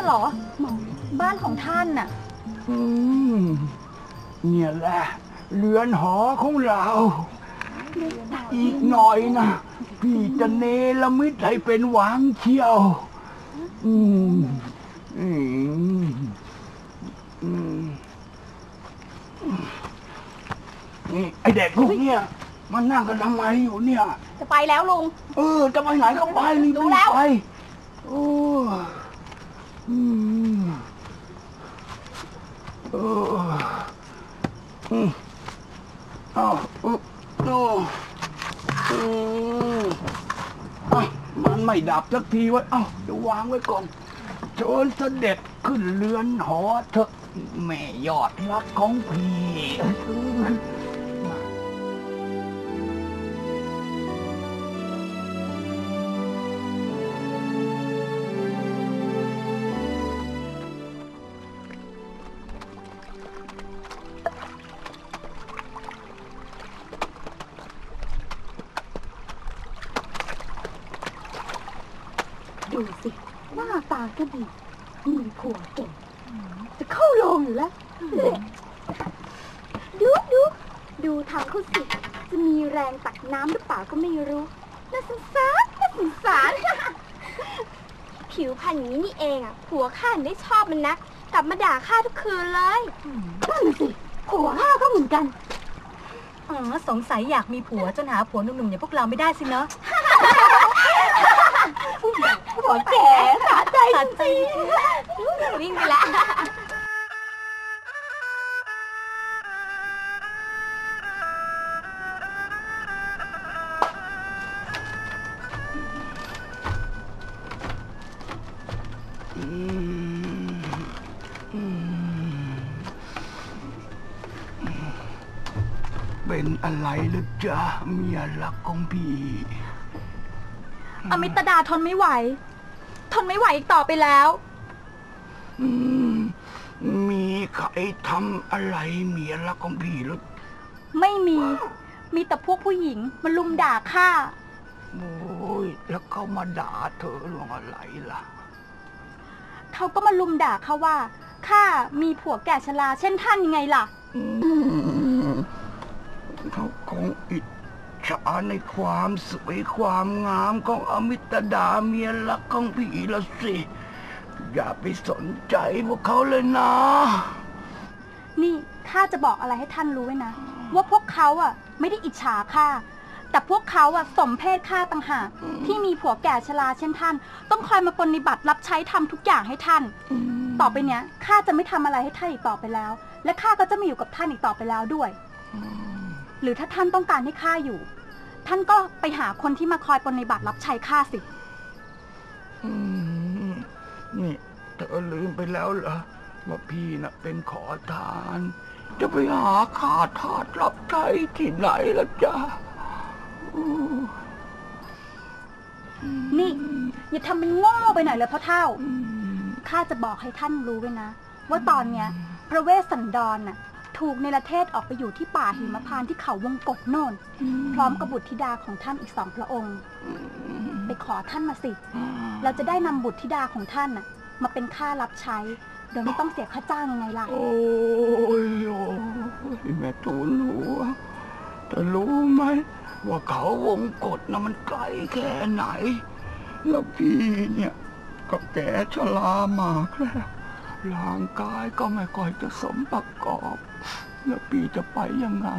เหรอบ้านของท่านน่ะเนี่ยแหละเรือนหอของเราอีกหน่อยนะพี่จะเนรมิตให้เป็นวังเชียวนี่ไอเด็กพวกเนี่ยมันนั่งกันทำไมอยู่เนี่ยจะไปแล้วลุงจะไปไหนก็ไปรีบไปโอ้มันไม่ดับสักทีวะเดี๋ยววางไว้ก่อนเชิญเสด็จขึ้นเรือนหอเถอะแม่ยอดรักของพี่ดูสิหน้าตาก็ดีมีผัวเก่งจะเข้าโรงอยู่แล้วดูทางเขาสิจะมีแรงตักน้ำหรือเปล่าก็ไม่รู้น่าสงสารผิวพรรณอย่างนี้นี่เองอ่ะผัวข้าได้ชอบมันนักกลับมาด่าข้าทุกคืนเลยนั่นสิผัวข้าก็เหมือนกันสงสัยอยากมีผัวจนหาผัวหนุ่มๆอย่างพวกเราไม่ได้สิเนาะผัวแก่สะใจจริงวิ่งไปละเป็นอะไรหรือจ๊ะเมียรักของพี่อมิตดาทนไม่ไหวอีกต่อไปแล้วมีใครทำอะไรเมียรักของพี่หรือไม่มีแต่พวกผู้หญิงมาลุมด่าข้าโอ้ยแล้วเขามาด่าเธอเรื่องอะไรล่ะเขาก็มาลุมด่าข้าว่าข้ามีผัวแก่ชราเช่นท่านยังไงล่ะเขาคงอิจฉาในความสวยความงามของอมิตดาเมียรักของพี่ละสิอย่าไปสนใจพวกเขาเลยนะนี่ข้าจะบอกอะไรให้ท่านรู้ไว้นะว่าพวกเขาอ่ะไม่ได้อิจฉาข้าแต่พวกเขาอ่ะสมเพศข้าต่างหากที่มีผัวแก่ชราเช่นท่านต้องคอยมาปฏิบัติรับใช้ทำทุกอย่างให้ท่านต่อไปเนี้ยข้าจะไม่ทำอะไรให้ท่านอีกต่อไปแล้วและข้าก็จะไม่อยู่กับท่านอีกต่อไปแล้วด้วยหรือถ้าท่านต้องการให้ข้าอยู่ท่านก็ไปหาคนที่มาคอยปฏิบัติรับใช้ข้าสินี่เธอลืมไปแล้วเหรอว่าพี่น่ะเป็นขอทานจะไปหาข้าทาสรับใช้ที่ไหนล่ะจ๊ะนี่อย่าทำเป็นโง่ไปหน่อยเลยพ่อเฒ่าข้าจะบอกให้ท่านรู้ไว้นะว่าตอนเนี้ยพระเวสสันดรน่ะถูกเนรเทศออกไปอยู่ที่ป่าหิมพานต์ที่เขาวงกฏโน่นพร้อมกับบุตรธิดาของท่านอีก2 พระองค์ไปขอท่านมาสิเราจะได้นำบุตรธิดาของท่านน่ะมาเป็นข้ารับใช้โดยไม่ต้องเสียค่าจ้างยังไงล่ะโอ้ยแม่ทูลหัวเธอรู้ไหมว่าเขาวงกฏน่ะมันไกลแค่ไหนแล้วพี่เนี่ยก็แก่ชรามากแล้วร่างกายก็ไม่ค่อยจะสมประกอบแล้วพี่จะไปยังไง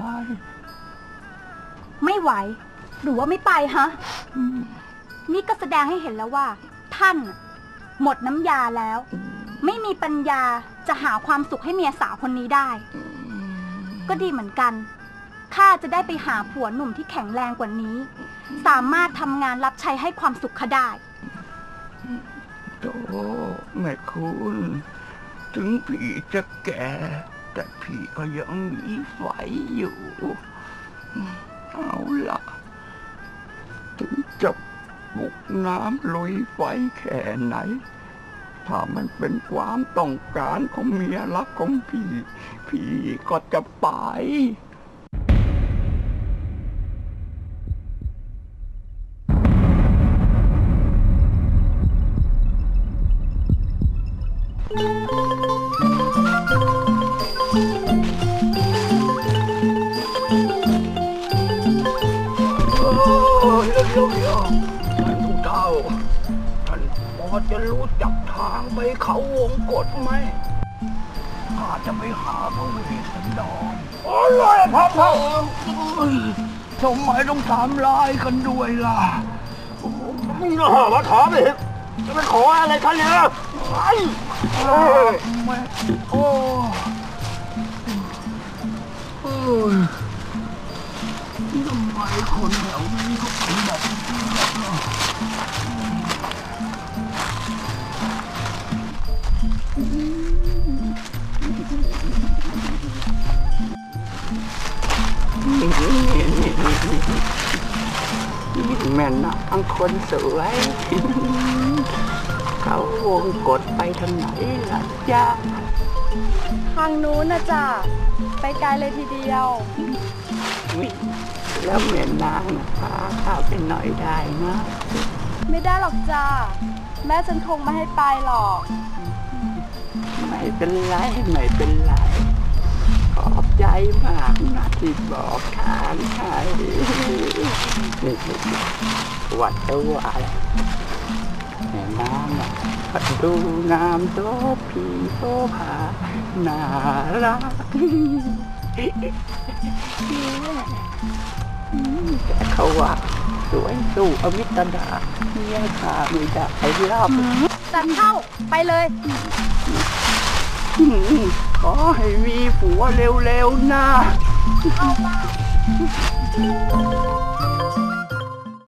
ไม่ไหวหรือว่าไม่ไปฮะนี่ก็แสดงให้เห็นแล้วว่าท่านหมดน้ำยาแล้วไม่มีปัญญาจะหาความสุขให้เมียสาวคนนี้ได้ก็ดีเหมือนกันข้าจะได้ไปหาผัวหนุ่มที่แข็งแรงกว่านี้สามารถทำงานรับใช้ให้ความสุขข้าได้โธ่แม่คุณถึงพี่จะแก่แต่พี่ก็ยังมีไฟอยู่เอาล่ะถึงจะบุกน้ำลุยไฟแค่ไหนถ้ามันเป็นความต้องการของเมียรักของพี่ก็จะไปเร็วท่านผู้เฒ่าท่านพอจะรู้จักทางไปเขาวงกฏไหมข้าจะไปหาพระเวสสันดรอะไรครับทำไมต้องทำร้ายกันด้วยล่ะมาถามอีกจะไปขออะไรท่านเนี่ยไม่โอ้ทำไมคนแถวนี้ก็เป็นแบบนี้แม่นางคนสวยเขาวงกดไปทางไหนล่ะจ๊ะทางนู้นนะจ้ะไปไกลเลยทีเดียวแล้วแม่นางพาข้าไปหน่อยได้นะไม่ได้หรอกจ้ะแม่ฉันคงไม่ให้ไปหรอกไม่เป็นไรไม่เป็นไรขอบใจมากนะที่บอกทางให้วัดตัวอะไรแม่นางดูงามโตผีโตผาน่ารักแต่เขาว่าสวยสู้อมิตดาเมียข้าไม่ได้รอบจันเข้าไปเลยขอให้มีผัวเร็วๆนะเอามา